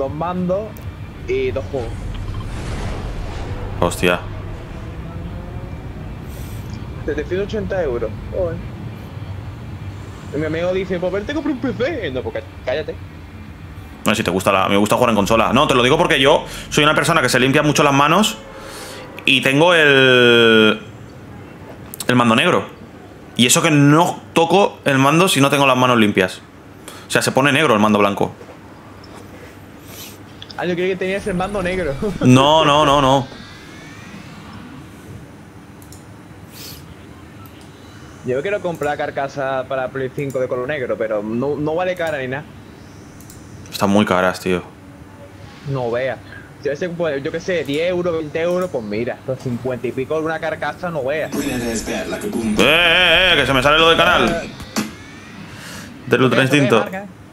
dos mandos y dos juegos. Hostia. 780 euros. Joder. Y mi amigo dice, pues verte comprar un PC. No, pues cállate. No sé si te gusta me gusta jugar en consola. No, te lo digo porque yo soy una persona que se limpia mucho las manos y tengo el mando negro. Y eso que no toco el mando si no tengo las manos limpias. O sea, se pone negro el mando blanco. Ah, yo creía que tenías el mando negro. No, no, no, no. Yo quiero comprar carcasa para Play 5 de color negro, pero no vale cara ni nada. Están muy caras, tío. No veas. Pues, yo qué sé, 10 euros, 20 euros, pues mira, los 50 y pico de una carcasa, no veas. Que se me sale lo del canal. Del Ultra Instinto.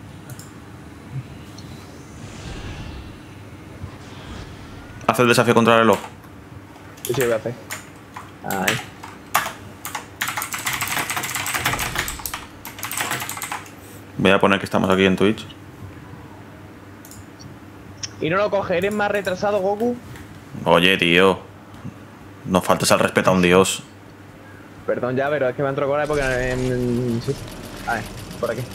Haz el desafío contra el reloj. Sí, sí, voy a hacer. Ay. Voy a poner que estamos aquí en Twitch. ¿Y no lo coges? ¿Eres más retrasado, Goku? Oye, tío. No faltes al respeto a un dios. Perdón ya, pero es que me entró con la época sí. A ver, por aquí.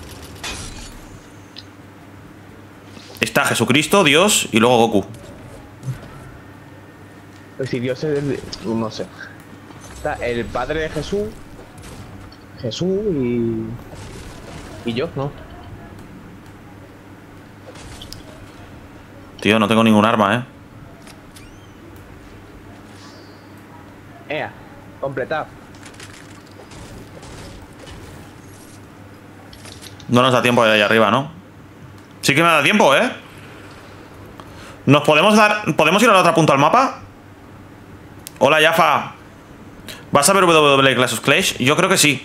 Está Jesucristo, Dios y luego Goku. Pues si Dios es no sé. Está el padre de Jesús. Jesús y yo, ¿no? Tío, no tengo ningún arma, Ea, completado. No nos da tiempo de ahí arriba, ¿no? Sí que me da tiempo, ¿eh? ¿Nos podemos dar... ¿Podemos ir a la otra punta del mapa? Hola, Yafa. ¿Vas a ver WWE Clash of Clash? Yo creo que sí.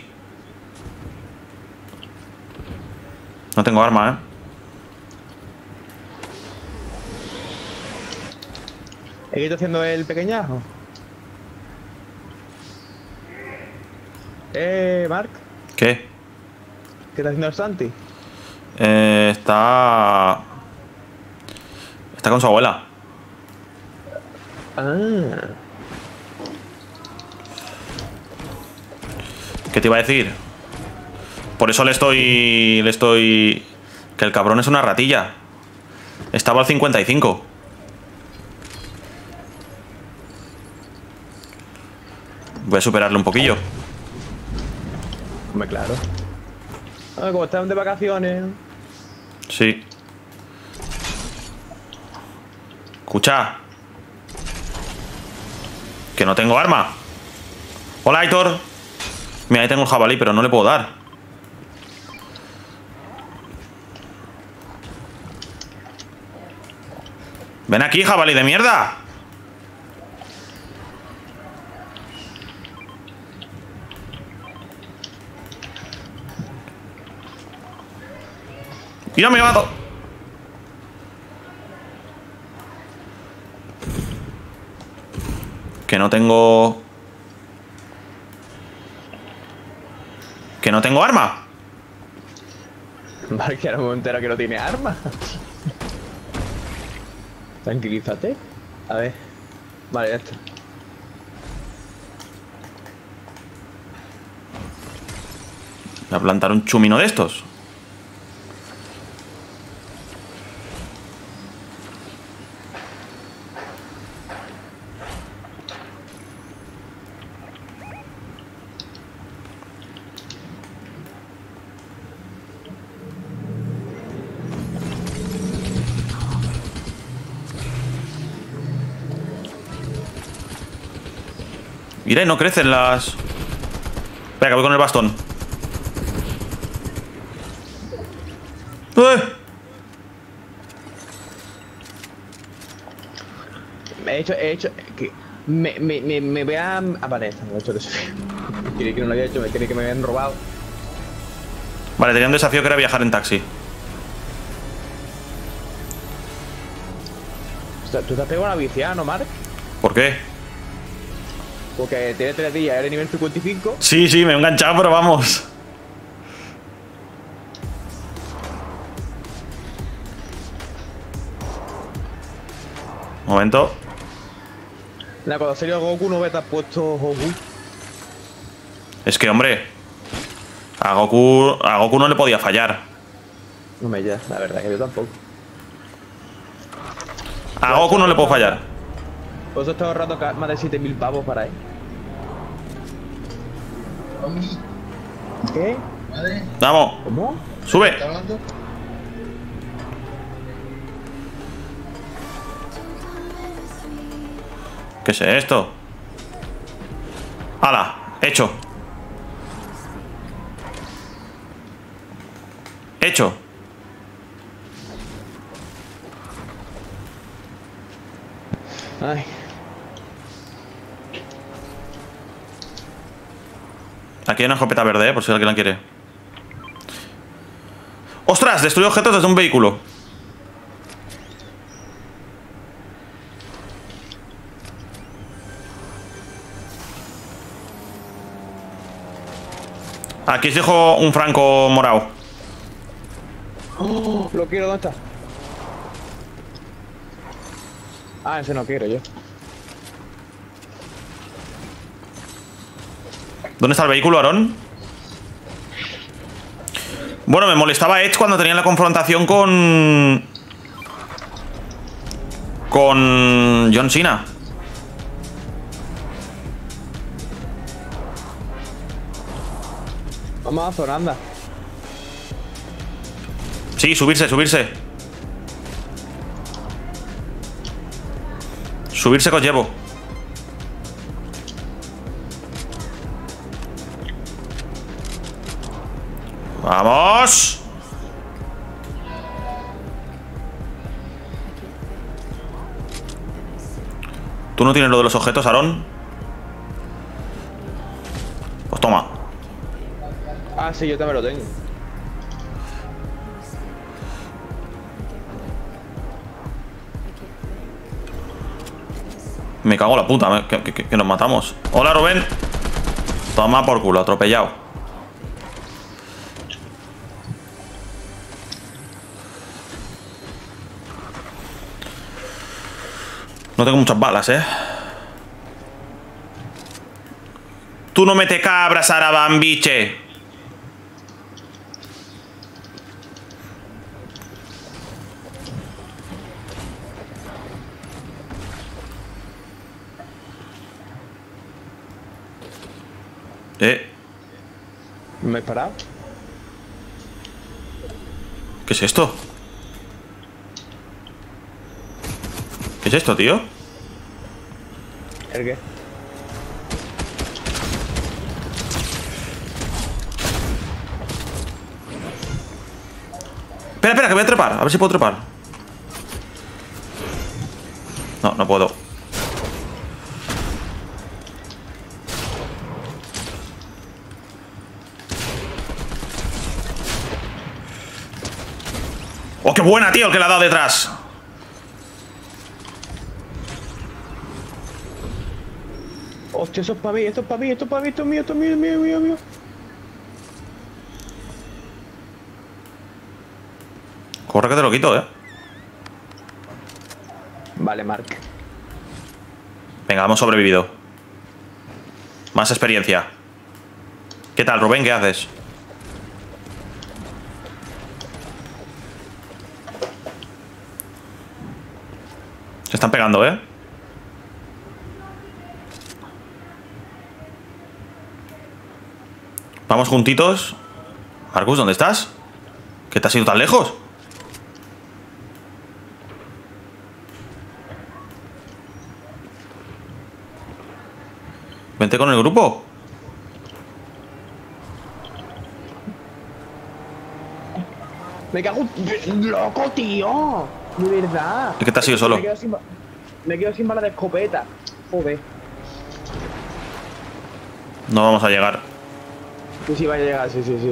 No tengo arma, ¿Qué está haciendo el pequeñajo? Mark, ¿Qué? ¿qué está haciendo el Santi? Está con su abuela. Ah. ¿Qué te iba a decir? Por eso le estoy... Que el cabrón es una ratilla. Estaba al 55. Voy a superarle un poquillo. Hombre, claro. Ah, como están de vacaciones. Sí. Escucha. Que no tengo arma. Hola, Aitor. Mira, ahí tengo el jabalí, pero no le puedo dar. Ven aquí, jabalí de mierda. ¡Mira, me mato! Que no tengo... Que no tengo arma. Vale, que ahora me entero que no tiene arma. Tranquilízate. A ver. Vale, ya está. Voy a plantar un chumino de estos. Mira, y no crecen las... Espera, que voy con el bastón. He hecho que me vean. Ah, vale, no he hecho eso. Quería que no lo había hecho, me quería que me habían robado. Vale, tenía un desafío que era viajar en taxi. Ostras, ¿tú te has pegado una viciada, no, Mark? ¿Por qué? Porque tiene 3 días, eres nivel 55. Sí, sí, me he enganchado, pero vamos. Momento. La cuando serio Goku no te has puesto Goku. Es que, hombre, a Goku no le podía fallar. No me ya, la verdad que yo tampoco. A Goku no le puedo fallar. Por eso estoy ahorrando más de 7000 pavos para él. ¿Qué? Madre, Vamos, ¿Cómo? sube. ¿está hablando? ¿Qué es esto? ¡Hala! Hecho. Hecho. Ay. Aquí hay una escopeta verde, por si alguien la quiere. ¡Ostras! Destruye objetos desde un vehículo. Aquí os dejo un franco morado. Oh, lo quiero, ¿dónde está? Ah, ese no quiero yo. ¿Dónde está el vehículo, Aarón? Bueno, me molestaba Edge cuando tenía la confrontación con John Cena. Vamos a zona, anda. Sí, subirse, subirse. Subirse que os llevo. ¡Vamos! ¿Tú no tienes lo de los objetos, Aarón? Pues toma. Ah, sí, yo también lo tengo. Me cago en la puta, que nos matamos. Hola, Rubén. Toma por culo, atropellado. No tengo muchas balas, ¿eh? Tú no me te cabras, Arabambiche. ¿Me he parado? ¿Qué es esto? ¿Qué es esto, tío? ¿El qué? Espera, espera, que voy a trepar. A ver si puedo trepar. No, no puedo. ¡Oh, qué buena, tío! El que le ha dado detrás. Hostia, eso es para mí, esto es para mí, esto es para mí, esto es mío, esto es mío, mío, mío, mío. Corre que te lo quito, ¿eh? Vale, Mark. Venga, hemos sobrevivido. Más experiencia. ¿Qué tal, Rubén? ¿Qué haces? Se están pegando, ¿eh? Vamos juntitos. Marcus, ¿dónde estás? ¿Qué te has ido tan lejos? Vente con el grupo. Me cago en... ¡Loco, tío! De verdad. ¿Y qué te has ido solo? Me quedo sin bala de escopeta. Joder. No vamos a llegar. Sí, sí, va a llegar, sí, sí, sí.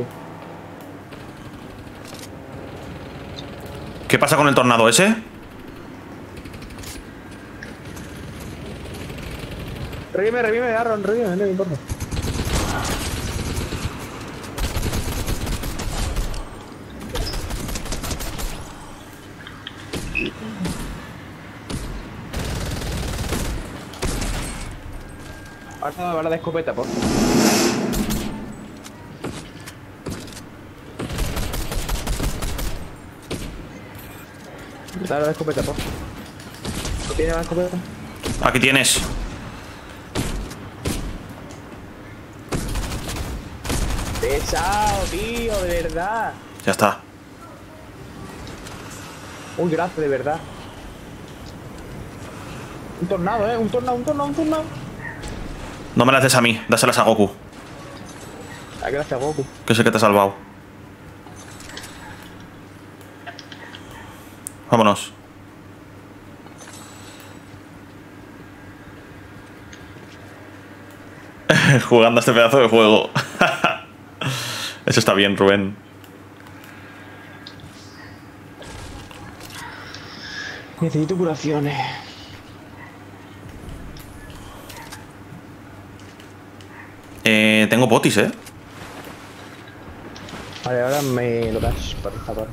¿Qué pasa con el tornado ese? Revive, Aaron, revive, no me importa. Ahora dame bala de escopeta, por favor. Dame bala de escopeta, por favor. ¿No tiene bala de escopeta? Aquí tienes. Pesado, tío, de verdad. Ya está. Uy, gracias, de verdad. Un tornado, un tornado. No me las des a mí, dáselas a Goku, Ah, gracias, Goku. que es el que te ha salvado. Vámonos. Jugando a este pedazo de juego. Eso está bien, Rubén. Necesito curaciones. Tengo potis, Vale, ahora me lo das, por favor.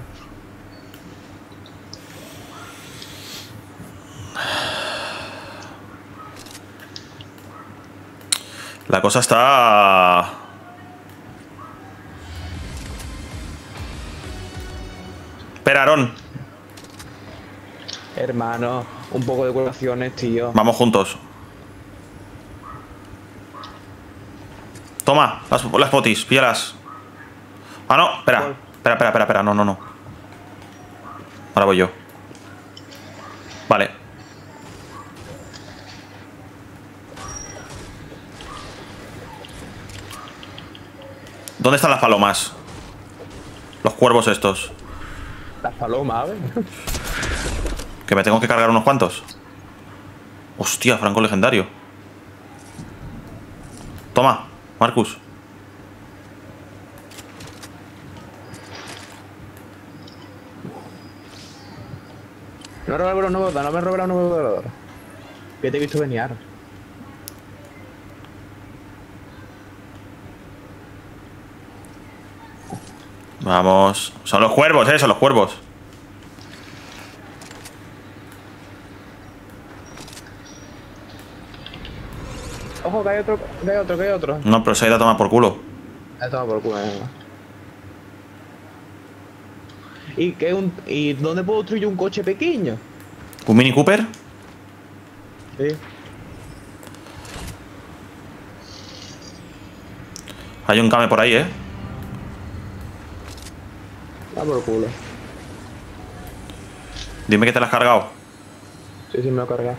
La cosa está... Espera, Aarón. Hermano, un poco de curaciones, tío. Vamos juntos. Toma, las potis, píllalas. Ah, no, espera. Espera. No. Ahora voy yo. Vale. ¿Dónde están las palomas? Los cuervos estos. Las palomas, ¿ves? Que me tengo que cargar unos cuantos. Hostia, franco legendario. Toma, Marcus. No me robes la nueva voladora. Que te he visto venir. Vamos. Son los cuervos, son los cuervos. Ojo, que hay otro. No, pero se ha ido a tomar por culo. Ha tomado por culo, ¿Y dónde puedo construir un coche pequeño? ¿Un Mini Cooper? Sí. Hay un Kame por ahí, Va por culo. Dime que te la has cargado. Sí, me lo he cargado.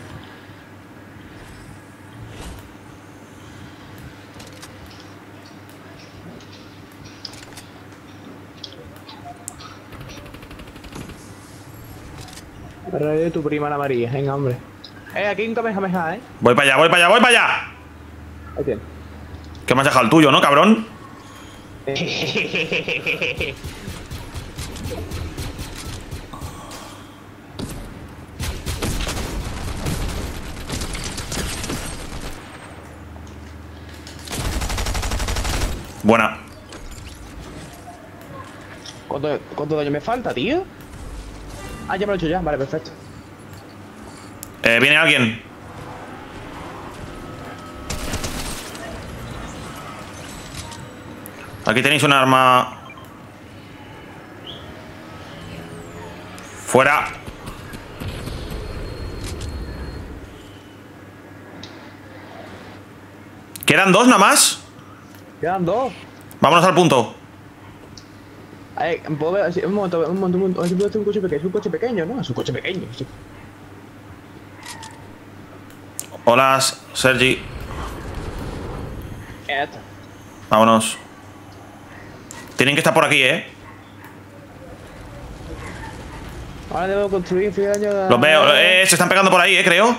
Arreglo de tu prima la María, venga, hombre. Aquí hay un Kamehameha, Voy para allá. Ahí tiene. Que me has dejado el tuyo, ¿no, cabrón? Buena. ¿Cuánto daño me falta, tío? Ah, ya me lo he hecho ya, vale, perfecto. Viene alguien. Aquí tenéis un arma. Fuera. ¿Quedan dos nada más? Quedan dos. Vámonos al punto. ¿Puedo ver? Sí, un momento. A ver si puedo hacer un coche pequeño. Es un coche pequeño, ¿no? Es un coche pequeño, sí. Hola, Sergi. Esto. Vámonos. Tienen que estar por aquí, Ahora debo construir, fíjate. Los veo. Se están pegando por ahí, creo.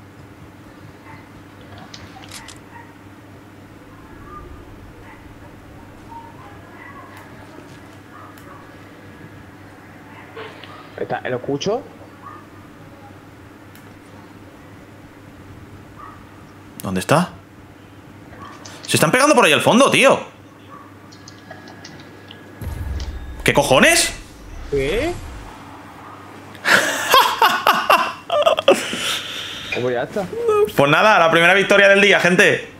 ¿Lo escucho? ¿Dónde está? Se están pegando por ahí al fondo, tío. ¿Qué cojones? ¿Qué? Pues ya está. Pues nada, la primera victoria del día, gente.